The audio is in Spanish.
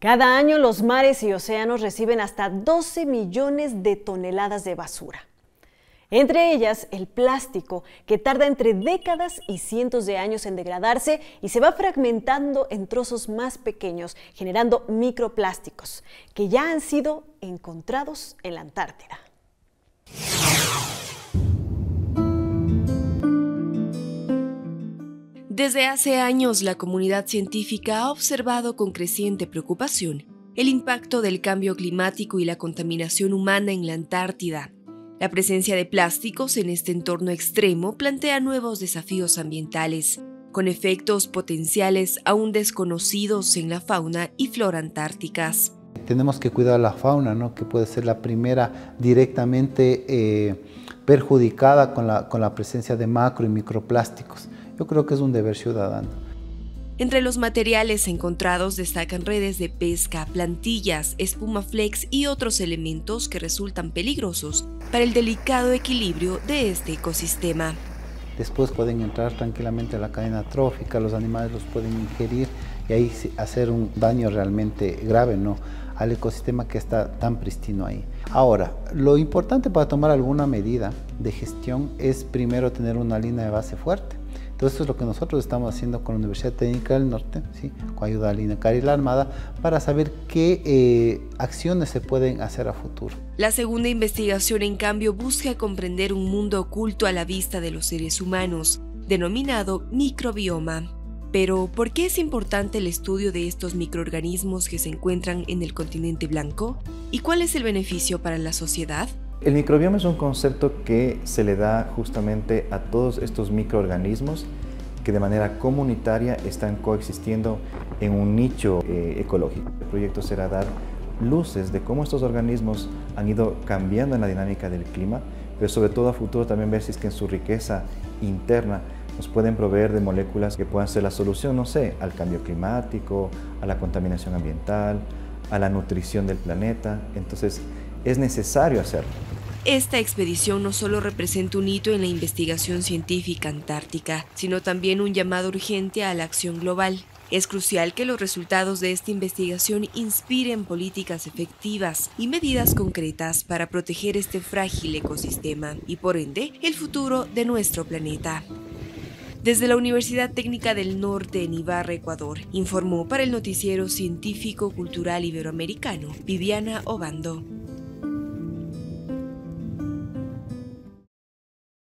Cada año los mares y océanos reciben hasta 12 millones de toneladas de basura. Entre ellas, el plástico, que tarda entre décadas y cientos de años en degradarse y se va fragmentando en trozos más pequeños, generando microplásticos, que ya han sido encontrados en la Antártida. Desde hace años, la comunidad científica ha observado con creciente preocupación el impacto del cambio climático y la contaminación humana en la Antártida. La presencia de plásticos en este entorno extremo plantea nuevos desafíos ambientales, con efectos potenciales aún desconocidos en la fauna y flora antárticas. Tenemos que cuidar la fauna, ¿no? Que puede ser la primera directamente perjudicada con la presencia de macro y microplásticos. Yo creo que es un deber ciudadano. Entre los materiales encontrados destacan redes de pesca, plantillas, espuma flex y otros elementos que resultan peligrosos para el delicado equilibrio de este ecosistema. Después pueden entrar tranquilamente a la cadena trófica, los animales los pueden ingerir y ahí hacer un daño realmente grave, ¿no?, al ecosistema que está tan pristino ahí. Ahora, lo importante para tomar alguna medida de gestión es primero tener una línea de base fuerte. Entonces, eso es lo que nosotros estamos haciendo con la Universidad Técnica del Norte, ¿sí?, con ayuda de la INACAR y la Armada, para saber qué acciones se pueden hacer a futuro. La segunda investigación, en cambio, busca comprender un mundo oculto a la vista de los seres humanos, denominado microbioma. Pero, ¿por qué es importante el estudio de estos microorganismos que se encuentran en el continente blanco? ¿Y cuál es el beneficio para la sociedad? El microbioma es un concepto que se le da justamente a todos estos microorganismos que de manera comunitaria están coexistiendo en un nicho ecológico. El proyecto será dar luces de cómo estos organismos han ido cambiando en la dinámica del clima, pero sobre todo a futuro también ver si es que en su riqueza interna nos pueden proveer de moléculas que puedan ser la solución, no sé, al cambio climático, a la contaminación ambiental, a la nutrición del planeta. Entonces, es necesario hacerlo. Esta expedición no solo representa un hito en la investigación científica antártica, sino también un llamado urgente a la acción global. Es crucial que los resultados de esta investigación inspiren políticas efectivas y medidas concretas para proteger este frágil ecosistema y, por ende, el futuro de nuestro planeta. Desde la Universidad Técnica del Norte en Ibarra, Ecuador, informó para el noticiero científico cultural iberoamericano Viviana Obando.